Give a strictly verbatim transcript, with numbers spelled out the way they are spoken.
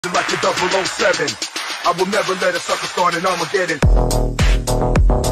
like a double oh seven. I will never let a sucker start an Armageddon.